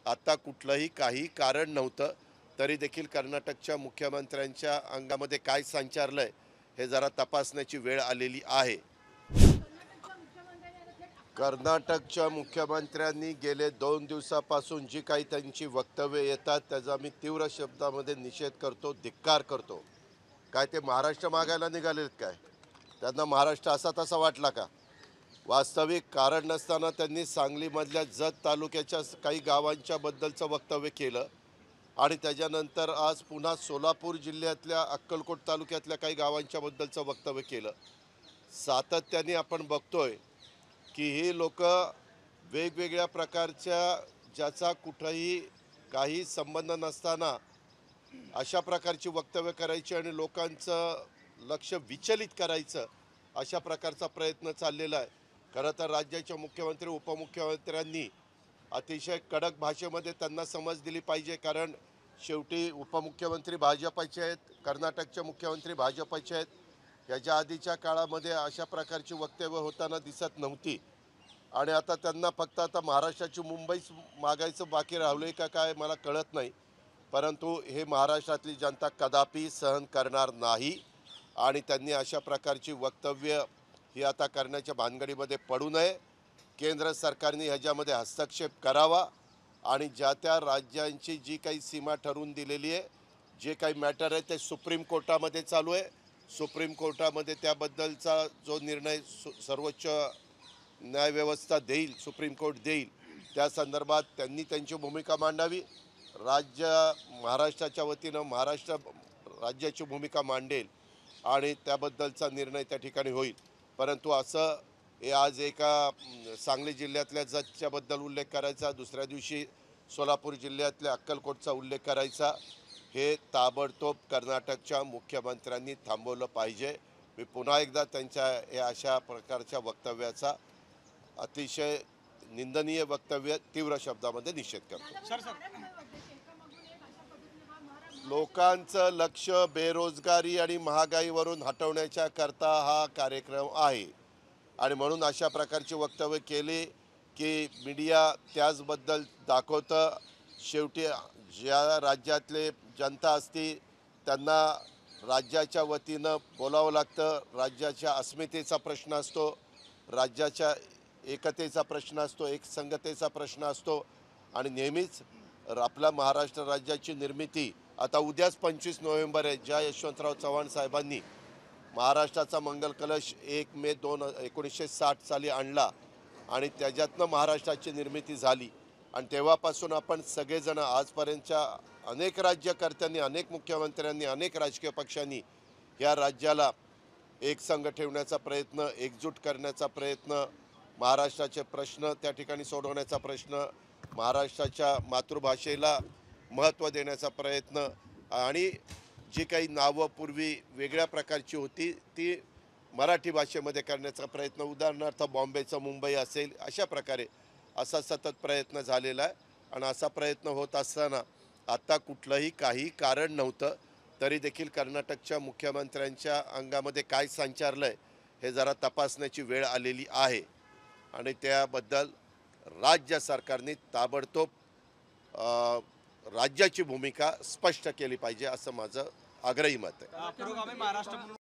आता कुठलंही काही कारण नव्हतं, तरी देखील कर्नाटकच्या मुख्यमंत्र्यांच्या अंगामध्ये काय संचारलंय हे जरा तपासण्याची वेळ आलेली आहे. कर्नाटकच्या मुख्यमंत्र्यांनी गेले 2 दिवसापासून जी काही त्यांची वक्तव्य येतात त्याचा मी तीव्र शब्दामध्ये निषेध करतो, धिक्कार करतो. काय ते महाराष्ट्र मागायला निघालेत काय? त्यांना महाराष्ट्र असा तसा वाटला का? वास्तविक कारण नसताना त्यांनी सांगलीमधल्या जत तालुक्याच्या काही गावांच्या बद्दलचं वक्तव्य केलं आणि त्याच्यानंतर आज पुन्हा सोलापूर जिल्ह्यातल्या अक्कलकोट तालुक्यातल्या काही गावांच्या बद्दलचं वक्तव्य केलं. सातत्याने आपण बघतोय की ही लोक वेगवेगळ्या प्रकारच्या ज्याचा कुठंही काही संबंध नसताना अशा प्रकारची वक्तव्य करायची आणि लोकांचं लक्ष विचलित करायचं अशा प्रकारचा प्रयत्न चाललेला आहे. खरं तर राज्याचे मुख्यमंत्री उपमुख्यमंत्र्यांनी अतिशय कडक भाषेमध्ये त्यांना समज दिली पाहिजे, कारण शेवटी उपमुख्यमंत्री भाजपचे आहेत, कर्नाटकचे मुख्यमंत्री भाजपचे आहेत. याच्या आधीच्या काळामध्ये अशा प्रकारची वक्तव्य होताना दिसत नव्हती आणि आता त्यांना फक्त आता महाराष्ट्राची मुंबईच मागायचं बाकी राहिलं का काय मला कळत नाही. परंतु हे महाराष्ट्रातली जनता कदापि सहन करणार नाही आणि त्यांनी अशा प्रकारची वक्तव्य ही आता करण्याच्या भानगडीमध्ये पडू नये. केंद्र सरकारने ह्याच्यामध्ये हस्तक्षेप करावा आणि ज्या त्या राज्यांची जी काही सीमा ठरवून दिलेली आहे, जे काही मॅटर आहे ते सुप्रीम कोर्टामध्ये चालू आहे. सुप्रीम कोर्टामध्ये त्याबद्दलचा जो निर्णय सर्वोच्च न्यायव्यवस्था देईल, सुप्रीम कोर्ट देईल, त्या संदर्भात त्यांनी त्यांची भूमिका मांडावी. राज्य महाराष्ट्राच्या वतीनं महाराष्ट्र राज्याची भूमिका मांडेल आणि त्याबद्दलचा निर्णय त्या ठिकाणी होईल. परंतु असं हे आज एका सांगली जिल्ह्यातल्या जतच्याबद्दल उल्लेख करायचा, दुसऱ्या दिवशी सोलापूर जिल्ह्यातल्या अक्कलकोटचा उल्लेख करायचा, हे ताबडतोब कर्नाटकच्या मुख्यमंत्र्यांनी थांबवलं पाहिजे. मी पुन्हा एकदा त्यांच्या या अशा प्रकारच्या वक्तव्याचा अतिशय निंदनीय वक्तव्य तीव्र शब्दामध्ये निषेध करतो. लोकांचं लक्ष बेरोजगारी आणि महागाईवरून हटवण्याच्या करता हा कार्यक्रम आहे आणि म्हणून अशा प्रकारची वक्तव्य केली की मीडिया त्याचबद्दल दाखवतं. शेवटी ज्या राज्यातले जनता असती त्यांना राज्याच्या वतीनं बोलावं लागतं. राज्याच्या अस्मितेचा प्रश्न असतो, राज्याच्या एकतेचा प्रश्न असतो, एकसंगतेचा प्रश्न असतो आणि नेहमीच आपल्या महाराष्ट्र राज्याची निर्मिती आता उद्याच 25 नोव्हेंबर आहे. ज्या यशवंतराव चव्हाण साहेबांनी महाराष्ट्राचा मंगल कलश 1 मे 1960 साली आणला आणि त्याच्यातनं महाराष्ट्राची निर्मिती झाली आणि तेव्हापासून आपण सगळेजण आजपर्यंतच्या अनेक राज्यकर्त्यांनी, अनेक मुख्यमंत्र्यांनी, अनेक राजकीय पक्षांनी या राज्याला एकसंघ ठेवण्याचा प्रयत्न, एकजूट करण्याचा प्रयत्न, महाराष्ट्राचे प्रश्न त्या ठिकाणी सोडवण्याचा प्रश्न, महाराष्ट्राच्या मातृभाषेला महत्त्व देण्याचा प्रयत्न आणि जी काही नावं पूर्वी वेगळ्या प्रकारची होती ती मराठी भाषेमध्ये करण्याचा प्रयत्न, उदाहरणार्थ बॉम्बेचं मुंबई असेल, अशा प्रकारे असा सतत प्रयत्न झालेला आहे. आणि असा प्रयत्न होत असताना आता कुठलंही काही कारण नव्हतं, तरी देखील कर्नाटकच्या मुख्यमंत्र्यांच्या अंगामध्ये काय संचारलं आहे हे जरा तपासण्याची वेळ आलेली आहे आणि त्याबद्दल राज्य सरकारने ताबडतोब राज्याची भूमिका स्पष्ट केली पाहिजे असं माझं आग्रही मत आहे.